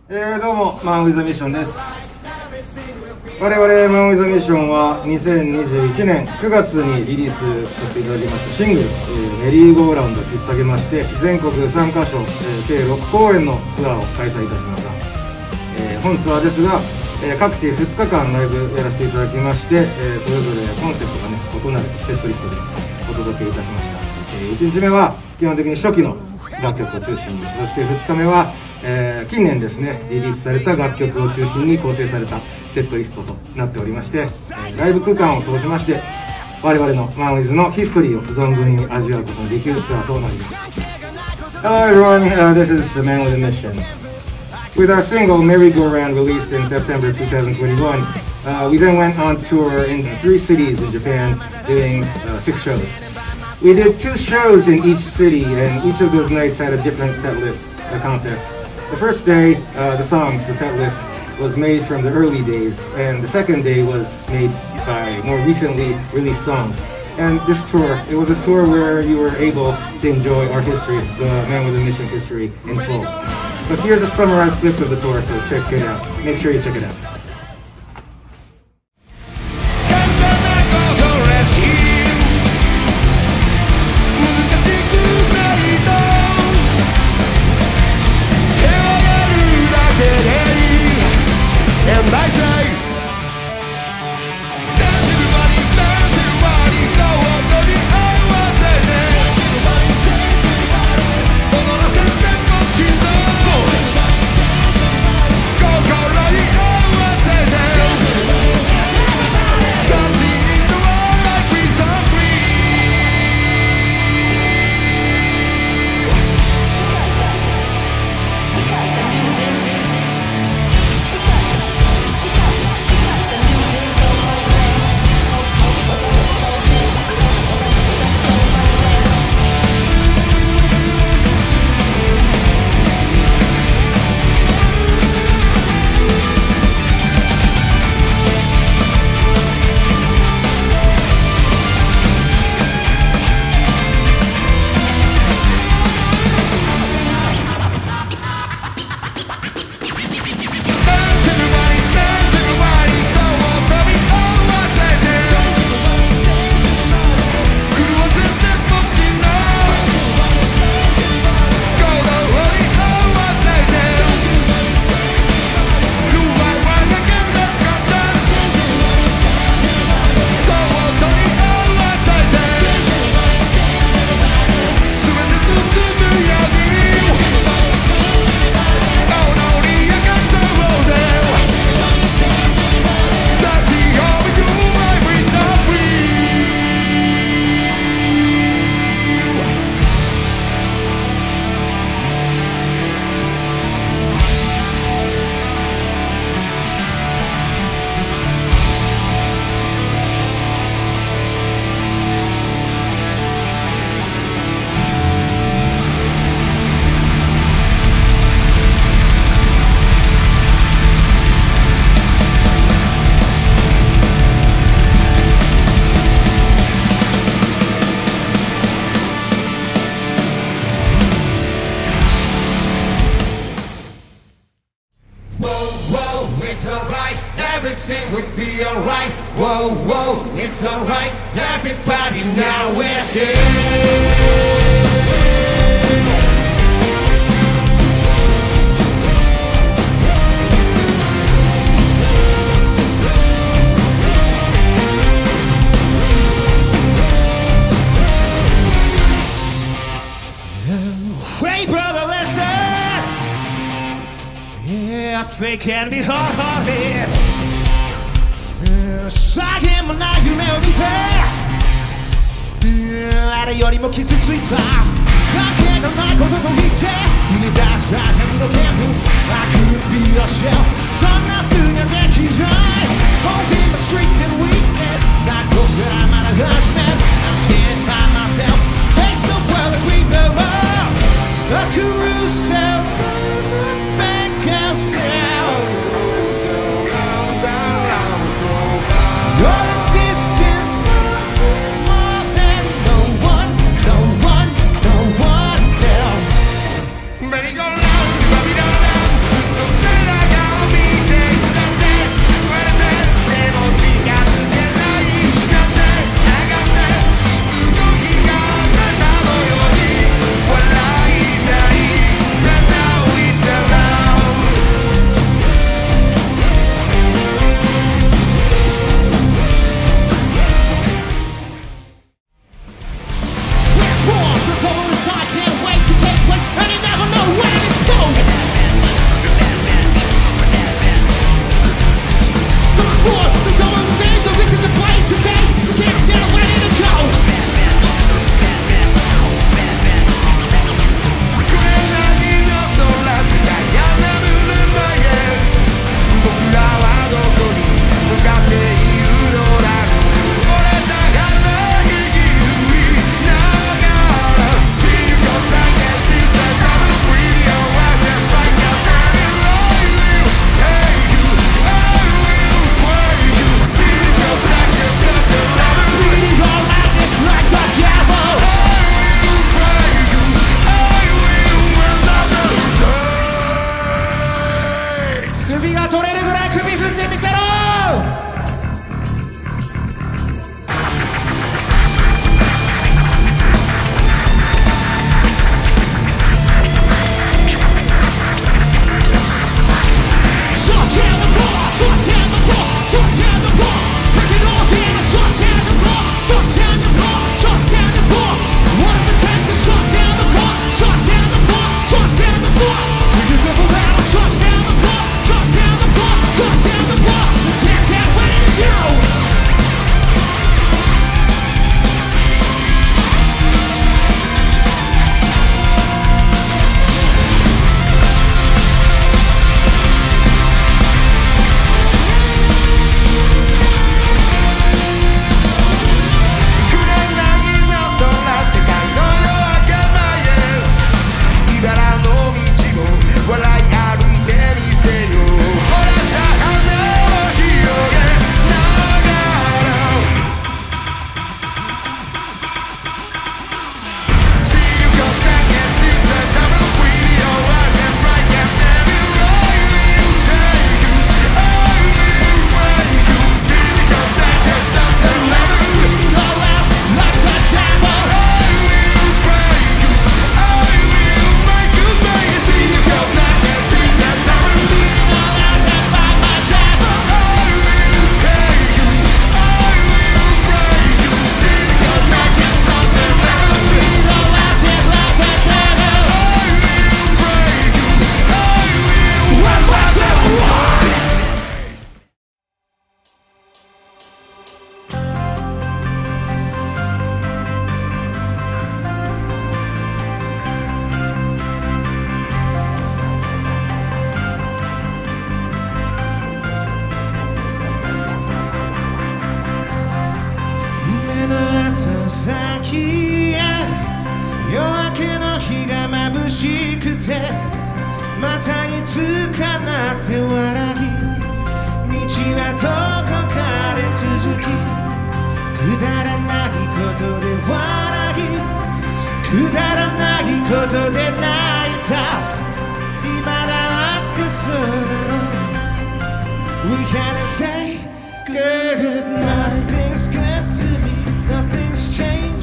どうも、マン・ウィズ・ミッションです。我々マン・ウィズ・ミッションは2021年9月にリリースさせていただきましたシングル「メリーゴーラウンド」を引っ提げまして、全国3カ所、計6公演のツアーを開催いたしました。本ツアーですが、各地2日間ライブやらせていただきまして、それぞれコンセプトがね異なるセットリストでお届けいたしました。1日目は基本的に初期の楽曲を中心に、そして2日目は、近年ですねリリースされた楽曲を中心に構成されたセットリストとなっておりまして、ライブ空間を通しまして我々のマンウィズのヒストリーを存分に味わうことができるツアーとなります。 Hello everyone, this is the Man with a Mission. With our single Merry Go Round released in September 2021, we then went on tour in 3 cities in Japan doing 6 shows. We did 2 shows in each city, and each of those nights had a different set list concept. The first day, the set list was made from the early days, and the second day was made by more recently released songs. And this tour, it was a tour where you were able to enjoy our history, the Man with a Mission history, in full. But here's a summarized clip of the tour, so check it out. Make sure you check it out. Everything would be alright. Whoa, whoa, it's alright. Everybody, now we're here. Hey, brother, listen. Yeah, fake can be hard-hearted. 叫もない夢を見てあれよりも傷ついた関係がないことと言って逃げ出した紙の見物 I couldn't be your shell そんな風にはできない Holding my strength and weakness さあここからまだ始める I'm standing by myself Face the world that we know A carousel back us down Your existence more than no one else. Merry go round, rub it on down, てまたいつかなって笑い道はどこかで続きくだらないことで笑いくだらないことで泣いた今だってそうだろう We gotta say good Nothing's good to me Nothing's changed